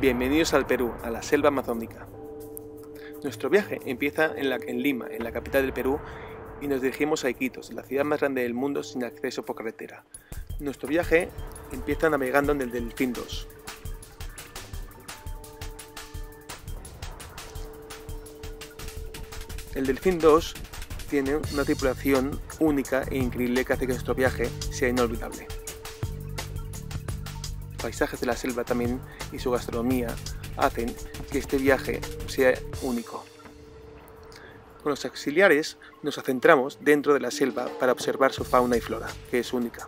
Bienvenidos al Perú, a la selva amazónica. Nuestro viaje empieza en Lima, en la capital del Perú, y nos dirigimos a Iquitos, la ciudad más grande del mundo sin acceso por carretera. Nuestro viaje empieza navegando en el Delfín 2. El Delfín 2 tiene una tripulación única e increíble que hace que nuestro viaje sea inolvidable. Los paisajes de la selva también y su gastronomía hacen que este viaje sea único. Con los auxiliares nos centramos dentro de la selva para observar su fauna y flora, que es única.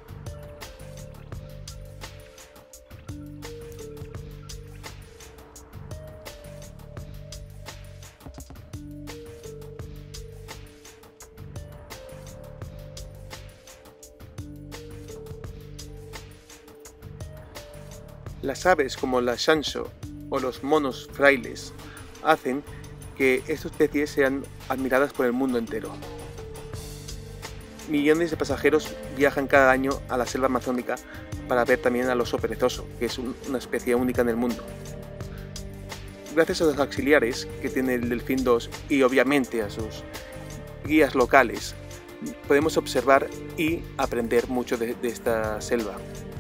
Las aves como la chancho o los monos frailes hacen que estas especies sean admiradas por el mundo entero. Millones de pasajeros viajan cada año a la selva amazónica para ver también al oso perezoso, que es una especie única en el mundo. Gracias a los auxiliares que tiene el Delfín 2 y obviamente a sus guías locales, podemos observar y aprender mucho de esta selva.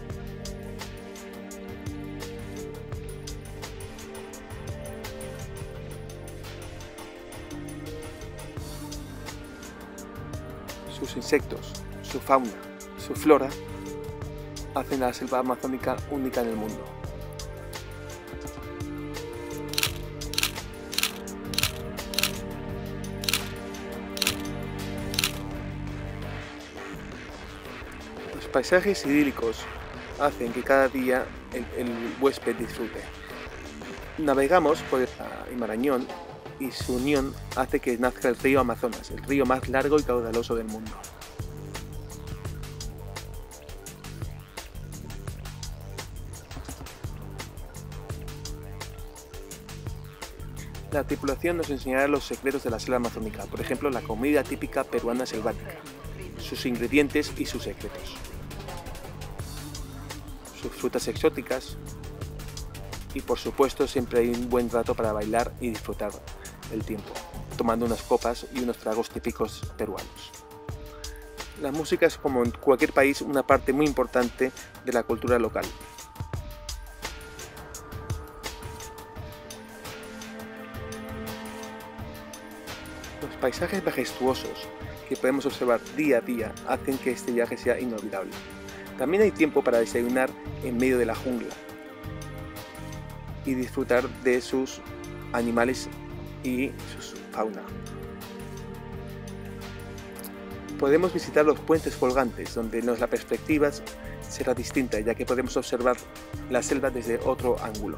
Sus insectos, su fauna, su flora hacen a la selva amazónica única en el mundo. Los paisajes idílicos hacen que cada día el huésped disfrute. Navegamos por el Marañón y su unión hace que nazca el río Amazonas, el río más largo y caudaloso del mundo. La tripulación nos enseñará los secretos de la selva amazónica, por ejemplo la comida típica peruana selvática, sus ingredientes y sus secretos, sus frutas exóticas y por supuesto siempre hay un buen rato para bailar y disfrutar el tiempo, tomando unas copas y unos tragos típicos peruanos. La música es, como en cualquier país, una parte muy importante de la cultura local. Los paisajes majestuosos que podemos observar día a día hacen que este viaje sea inolvidable. También hay tiempo para desayunar en medio de la jungla y disfrutar de sus animales y su fauna. Podemos visitar los puentes colgantes, donde la perspectiva será distinta, ya que podemos observar la selva desde otro ángulo.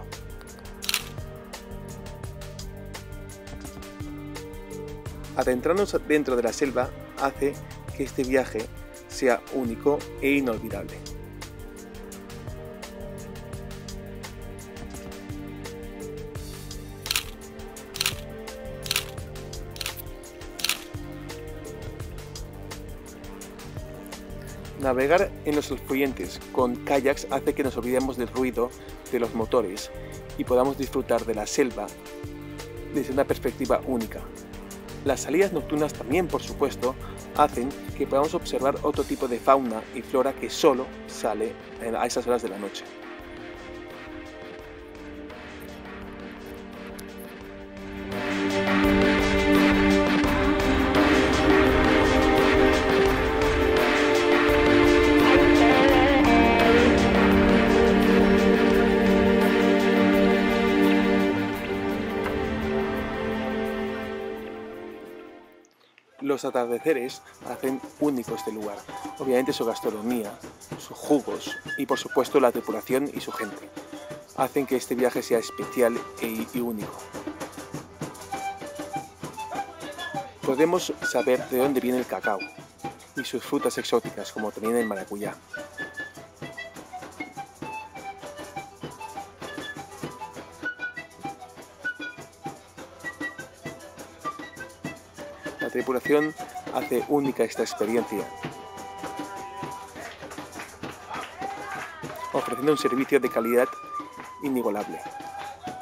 Adentrarnos dentro de la selva hace que este viaje sea único e inolvidable. Navegar en los afluentes con kayaks hace que nos olvidemos del ruido de los motores y podamos disfrutar de la selva desde una perspectiva única. Las salidas nocturnas también, por supuesto, hacen que podamos observar otro tipo de fauna y flora que solo sale a esas horas de la noche. Los atardeceres hacen único este lugar, obviamente su gastronomía, sus jugos y por supuesto la tripulación y su gente hacen que este viaje sea especial y único. Podemos saber de dónde viene el cacao y sus frutas exóticas, como también el maracuyá. La tripulación hace única esta experiencia, ofreciendo un servicio de calidad inigualable.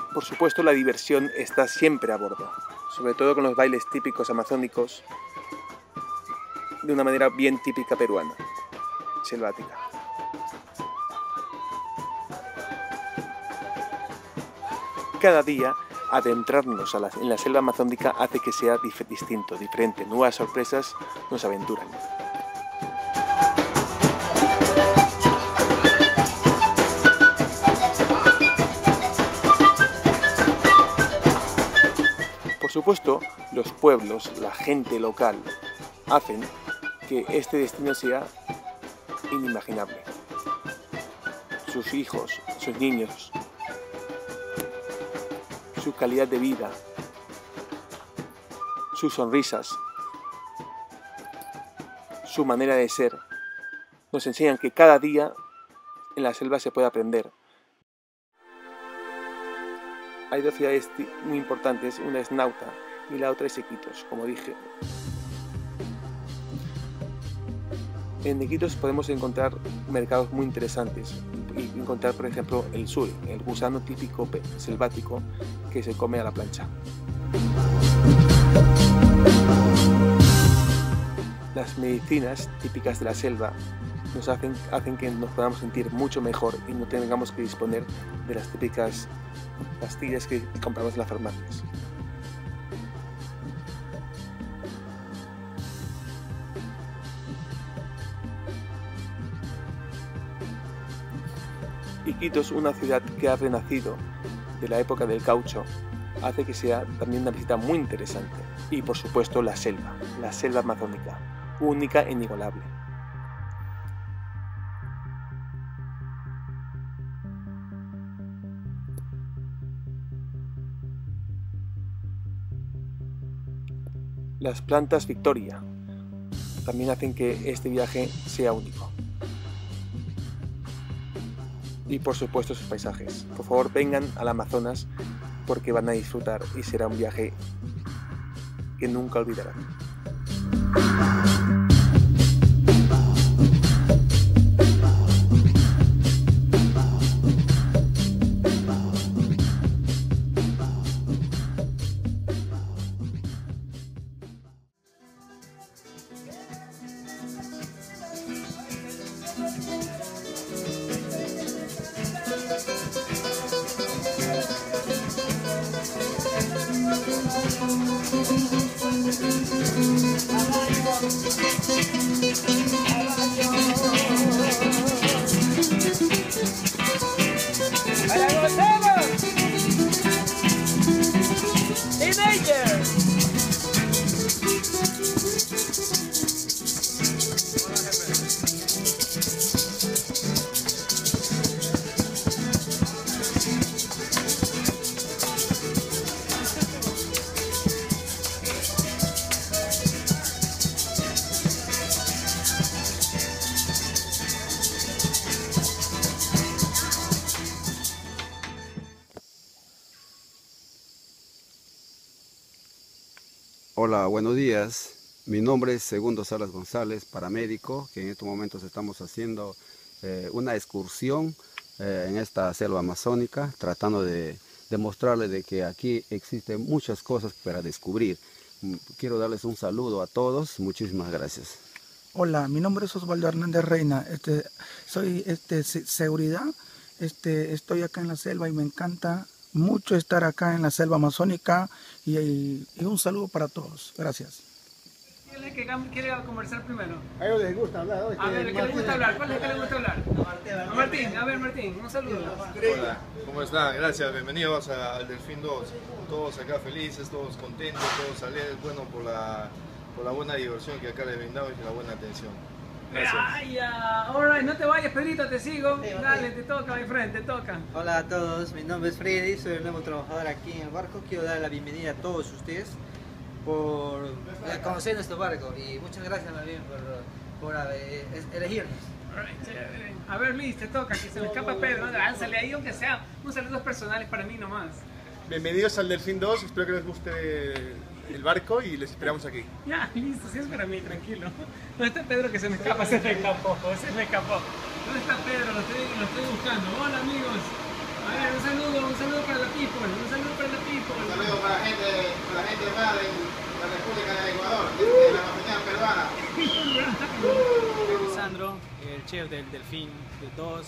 Por supuesto, la diversión está siempre a bordo, sobre todo con los bailes típicos amazónicos, de una manera bien típica peruana, selvática. Cada día, adentrarnos en la selva amazónica hace que sea distinto, diferente, nuevas sorpresas nos aventuran. Por supuesto, los pueblos, la gente local, hacen que este destino sea inimaginable. Sus hijos, sus niños, su calidad de vida, sus sonrisas, su manera de ser, nos enseñan que cada día en la selva se puede aprender. Hay dos ciudades muy importantes, una es Nauta y la otra es Iquitos, como dije. En Iquitos podemos encontrar mercados muy interesantes y encontrar, por ejemplo, el suri, el gusano típico selvático que se come a la plancha. Las medicinas típicas de la selva nos hacen que nos podamos sentir mucho mejor y no tengamos que disponer de las típicas pastillas que compramos en las farmacias. Iquitos, una ciudad que ha renacido de la época del caucho, hace que sea también una visita muy interesante. Y por supuesto la selva amazónica, única e inigualable. Las plantas Victoria también hacen que este viaje sea único. Y por supuesto sus paisajes. Por favor, vengan al Amazonas porque van a disfrutar y será un viaje que nunca olvidarán. Hola, buenos días. Mi nombre es Segundo Salas González, paramédico, que en estos momentos estamos haciendo una excursión en esta selva amazónica, tratando de demostrarles de que aquí existen muchas cosas para descubrir. Quiero darles un saludo a todos. Muchísimas gracias. Hola, mi nombre es Osvaldo Hernández Reina. Soy seguridad. Estoy acá en la selva y me encanta mucho estar acá en la selva amazónica y un saludo para todos. Gracias. ¿Quién es el que quiere conversar primero? A ellos les gusta hablar. A ver, ¿qué le gusta hablar? ¿Cuál es el que le gusta hablar? Martín, a ver Martín, un saludo. Hola, ¿cómo están? Gracias, bienvenidos al Delfín 2. Todos acá felices, todos contentos, todos alegres, bueno, por la buena diversión que acá les brindamos y la buena atención. Gracias. Ay, alright, no te vayas Pedrito, te sigo. Dale, te toca, mi friend, te toca. Hola a todos, mi nombre es Freddy, soy el nuevo trabajador aquí en el barco. Quiero dar la bienvenida a todos ustedes por conocer nuestro barco y muchas gracias también por elegirnos. A ver Luis, te toca, que se me escapa Pedro, lánzale ahí aunque sea un saludo personales para mí nomás. Bienvenidos al Delfín 2, espero que les guste el barco y les esperamos aquí. Ya, listo, sí es para mí, tranquilo. ¿Dónde está Pedro que se me escapa? Se me escapó. ¿Dónde está Pedro? Lo estoy buscando. Hola amigos. A ver, un saludo para la people, un saludo para la people. Un saludo para la gente más de la República de Ecuador, de la Amazonía peruana. Sandro, el chef del Delfín de 2.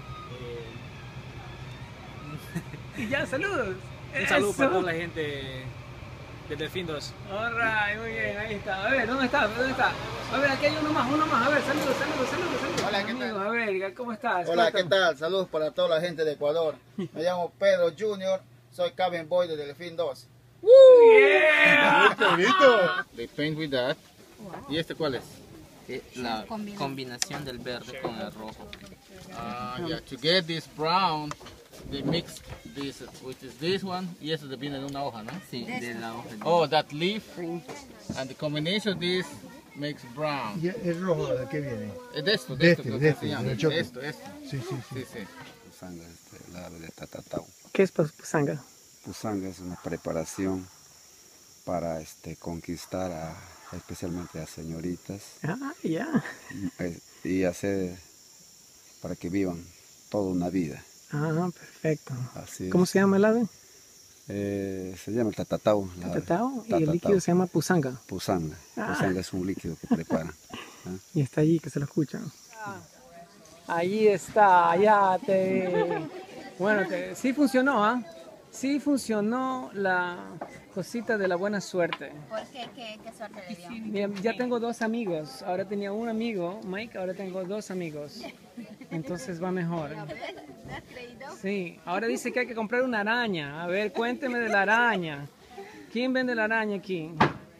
Y ya, saludos. Un saludo Eso. para toda la gente del Delfín 2. Alright, muy bien, ahí está. A ver, ¿dónde está? A ver, aquí hay uno más. A ver, saludos. Hola, ¿qué tal? Amigo, a ver, ¿cómo estás? Hola, ¿qué Cuéntame. tal? Saludos para toda la gente de Ecuador. Me llamo Pedro Junior, soy cabin boy de Delfín 2. Yeah. ¡Qué bonito! They paint with that. ¿Y este cuál es? La combinación del verde con el rojo. Yeah, to get this brown, they mix this, which is this one, y eso viene de una hoja, ¿no? Sí, de la hoja. Oh, that leaf, and the combination of this makes brown. ¿Y el rojo de qué viene? De esto, De que este, se llama. del choque. Esto. Sí. Sí, sí. Pusanga, el árabe de tatatau. ¿Qué es pusanga? Pusanga es una preparación para conquistar especialmente a señoritas Ah, ya. y hacer para que vivan toda una vida. Ah, perfecto. Así ¿Cómo es. se llama el ave? Se llama el tatatau. Tatatao, y el líquido se llama pusanga. Pusanga. Ah. Pusanga es un líquido que preparan. Y está allí, que se lo escuchan. Ahí está, ya te... Bueno, sí funcionó, ¿ah? Sí funcionó la cosita de la buena suerte. ¿Por qué? ¿Qué suerte le dio? Bien, ya tengo 2 amigos. Ahora tenía un amigo, Mike, ahora tengo 2 amigos. Entonces va mejor. ¿Me has creído? Sí, ahora dice que hay que comprar una araña. A ver, cuénteme de la araña. ¿Quién vende la araña aquí?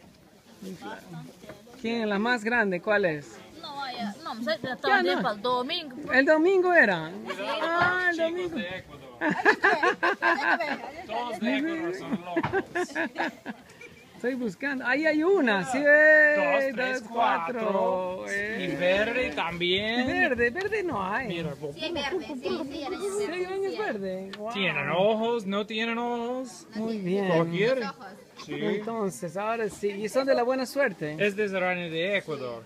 ¿Quién? La más grande, ¿cuál es? No, vaya, no, me sé, Ya, estaba no. para el domingo. El domingo era. Ah, el domingo. Todos de Ecuador son locos. Estoy buscando. Ahí hay una. Sí, 2, 3, 4. Y verde también. Verde no hay. Mira, Sí, hay verde, sí, arañas Sí, verdes. arañas verde. Wow. tienen ojos, no tienen ojos. Muy bien. Cualquier. Ojos. Sí. Entonces, ahora sí. Y son de la buena suerte. Es de araña de Ecuador.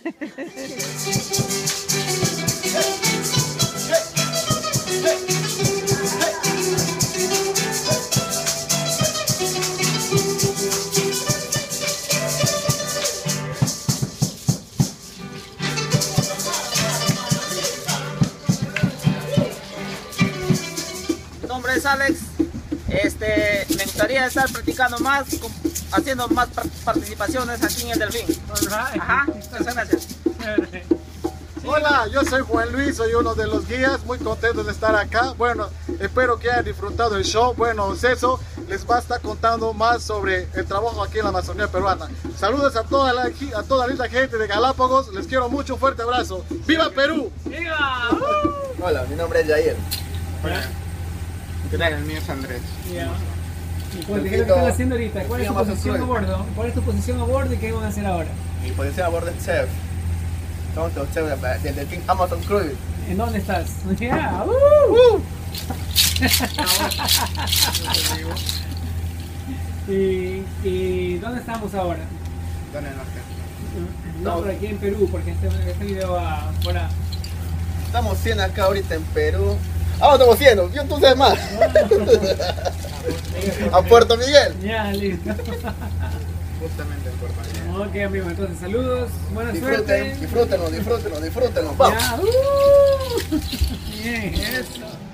Mi nombre es Alex. Me gustaría estar practicando más, haciendo más participaciones aquí en el Delfín. Alright. Ajá, muchas gracias. Hola, yo soy Juan Luis, soy uno de los guías, muy contento de estar acá. Bueno, espero que hayan disfrutado el show. Bueno, Ceso les va a estar contando más sobre el trabajo aquí en la Amazonía peruana. Saludos a toda la linda gente de Galápagos, les quiero mucho, un fuerte abrazo. ¡Viva Perú! ¡Viva! Hola, mi nombre es Jair. ¿Qué tal? El mío es Andrés. Ya. ¿Y qué es lo que están haciendo ahorita? ¿Cuál es tu posición a bordo? ¿Cuál es tu posición a bordo y qué van a hacer ahora? Mi posición a bordo es chef. Somos los chefs del Delfín Amazon Cruise. ¿En dónde estás? Yeah. ¿Y dónde estamos ahora? ¿Dónde norte? No, por aquí en Perú, porque este video va por ahí. Estamos 100 acá ahorita en Perú. Estamos 100, tú sabes más. A Puerto Miguel. Ya, listo. Justamente en Puerto Miguel. Ok, amigo, entonces saludos, buena suerte. Disfrútenlo. Vamos. Ya, bien, eso.